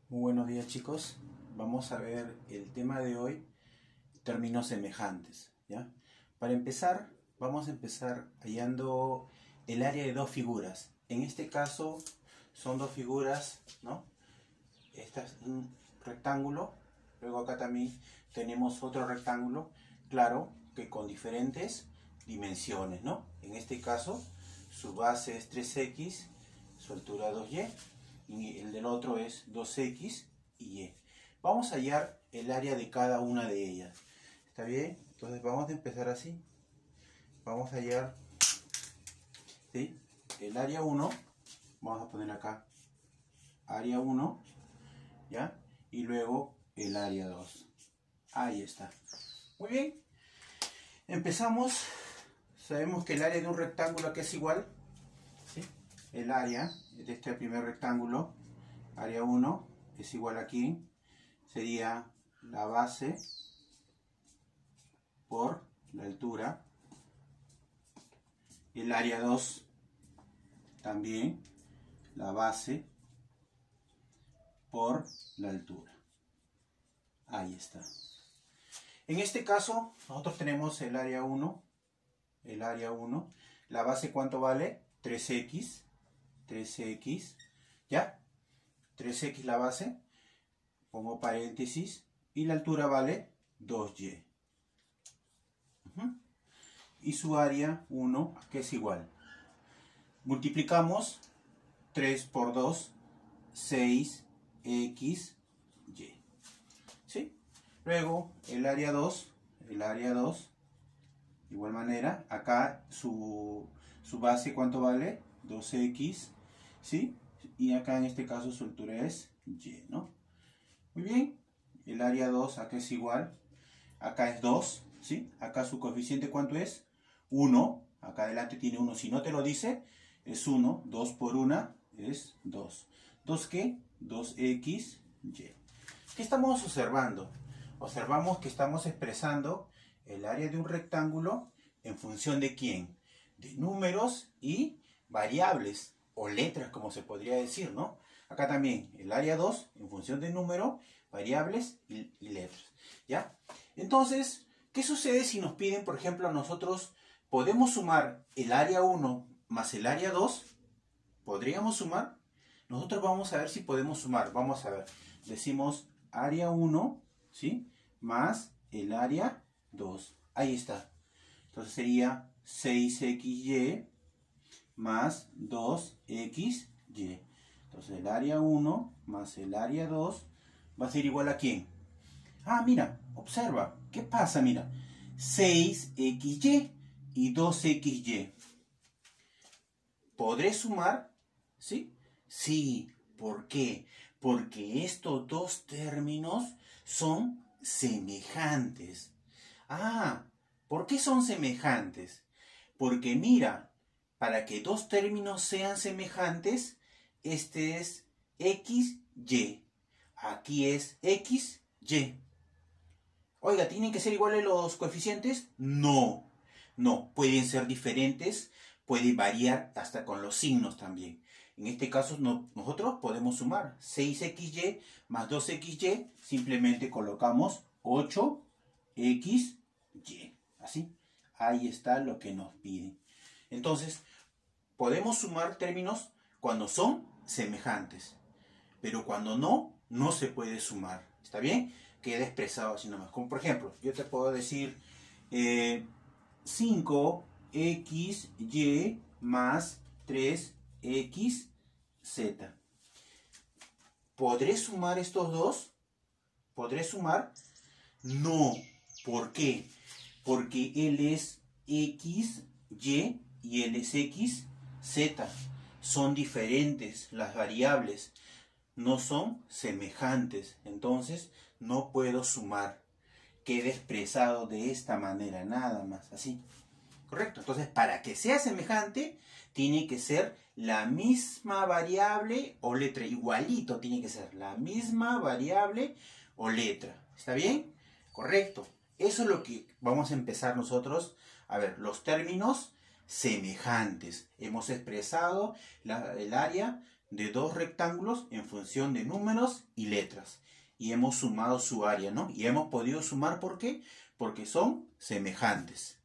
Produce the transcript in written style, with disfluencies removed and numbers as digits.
Muy buenos días, chicos. Vamos a ver el tema de hoy, términos semejantes, ¿ya? Para empezar, vamos a empezar hallando el área de dos figuras. En este caso son dos figuras, ¿no? Este es un rectángulo, luego acá también tenemos otro rectángulo, claro, que con diferentes dimensiones, ¿no? En este caso, su base es 3x, su altura 2y, y el del otro es 2x y y. Vamos a hallar el área de cada una de ellas. ¿Está bien? Entonces vamos a empezar así. Vamos a hallar, ¿sí?, el área 1. Vamos a poner acá área 1, ¿ya? Y luego el área 2. Ahí está. Muy bien. Empezamos. Sabemos que el área de un rectángulo aquí es igual, ¿sí? El área de este primer rectángulo, área 1, es igual aquí. Sería la base por la altura. El área 2 también, la base por la altura. Ahí está. En este caso, nosotros tenemos el área 1. El área 1. La base, ¿cuánto vale? 3x. 3x. ¿Ya? 3x la base. Pongo paréntesis. Y la altura vale 2y. Y su área 1, que es igual. Multiplicamos 3 por 2, 6x, y. ¿Sí? Luego el área 2, de igual manera, acá su base, ¿cuánto vale? 2x, ¿sí? Y acá en este caso su altura es y, ¿no? Muy bien, el área 2 acá es igual, acá es 2, ¿sí? Acá su coeficiente, ¿cuánto es? 1, acá adelante tiene 1, si no te lo dice, es 1, 2 por 1 es 2. ¿2 qué? 2x, y. ¿Qué estamos observando? Observamos que estamos expresando el área de un rectángulo en función de ¿quién? De números y variables, o letras, como se podría decir, ¿no? Acá también el área 2 en función de número, variables y letras, ¿ya? Entonces, ¿qué sucede si nos piden, por ejemplo, a nosotros, podemos sumar el área 1 más el área 2? ¿Podríamos sumar? Nosotros vamos a ver si podemos sumar. Vamos a ver. Decimos área 1, ¿sí?, más el área 2. Ahí está. Entonces sería 6xy más 2xy. Entonces el área 1 más el área 2 va a ser igual a ¿quién? Ah, mira, observa. ¿Qué pasa? Mira, 6xy y 2xy. ¿Podré sumar? ¿Sí? Sí. ¿Por qué? Porque estos dos términos son semejantes. Ah, ¿por qué son semejantes? Porque mira, para que dos términos sean semejantes, este es xy. Aquí es xy. Oiga, ¿tienen que ser iguales los coeficientes? No, no, pueden ser diferentes, puede variar hasta con los signos también. En este caso nosotros podemos sumar 6xy más 2xy, simplemente colocamos 8xy. Así, ahí está lo que nos piden. Entonces, podemos sumar términos cuando son semejantes, pero cuando no, no se puede sumar. ¿Está bien? Queda expresado así nomás. Como por ejemplo, yo te puedo decir 5xy más 3xz. ¿Podré sumar estos dos? ¿Podré sumar? No. ¿Por qué? Porque él es xy y él es xz. Son diferentes las variables. No son semejantes. Entonces no puedo sumar. Queda expresado de esta manera, nada más, así. ¿Correcto? Entonces, para que sea semejante, tiene que ser la misma variable o letra. Igualito tiene que ser la misma variable o letra. ¿Está bien? Correcto. Eso es lo que vamos a empezar nosotros a ver. Los términos semejantes. Hemos expresado el área de dos rectángulos en función de números y letras. Y hemos sumado su área, ¿no? Y hemos podido sumar, ¿por qué? Porque son semejantes.